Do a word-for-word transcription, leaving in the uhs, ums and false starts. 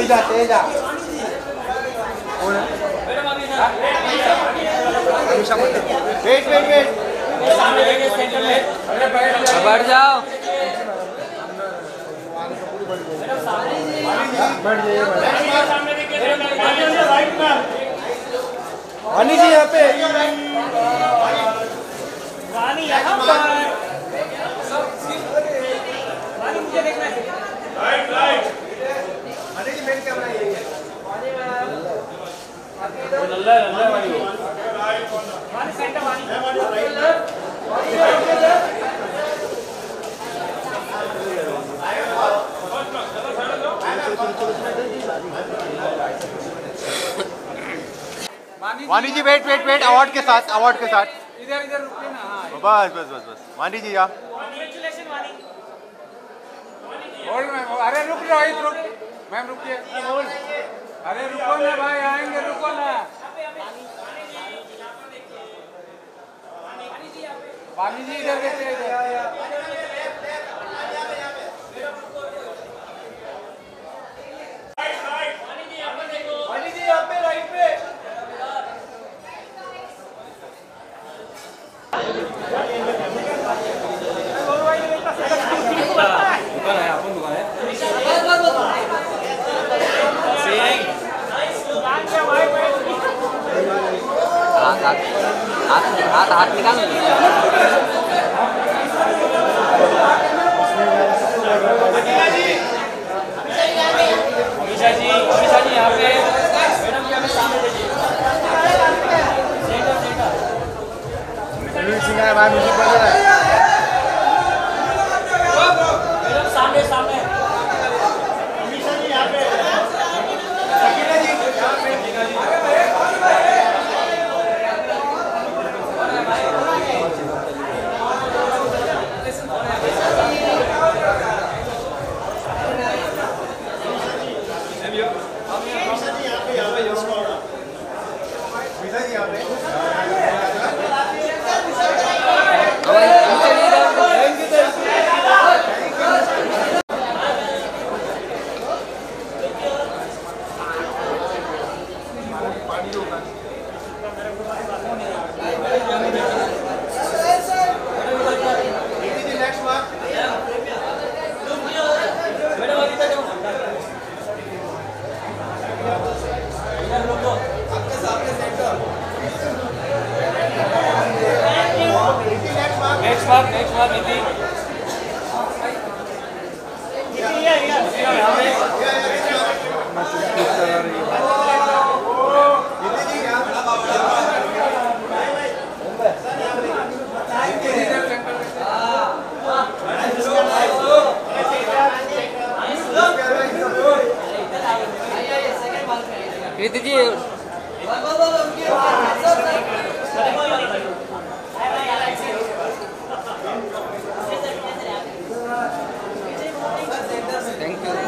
Teja Teja wait wait wait बैठ जाओ बैठ जाइए वानी जी यहाँ पे वानी यहाँ पर वानी मुझे देखना है राइट राइट वानी जी मेन कैमरा यही है वानी नल्ला नल्ला वानी वानी centre Vani Vani ji wait wait wait award के साथ अवार्ड के साथ इधर इधर रुकिए ना हाँ बस बस बस बस वानी जी आप कांग्रेचुलेशन वानी होल्ड मैम अरे रुक रोहित रुक मैम रुकिए होल्ड अरे रुको ना भाई आएंगे रुको ना वानी जी इधर देखते हैं वानी जी यहाँ पे राइट पे दुकान है अपन दुकान है हाथ हाथ हाथ हाथ निकाल अमीशा जी अमीशा जी यहाँ पे मैडम जी हमें सामने देखिए सेंटर सेंटर सिंह है भाई म्यूजिक बज रहा है मैडम सामने सामने अमीशा जी यहाँ पे सकीना जी यहाँ पे सकीना जी नेक्स्ट बार नेक्स्ट बार नीति कृति जी थैंक यू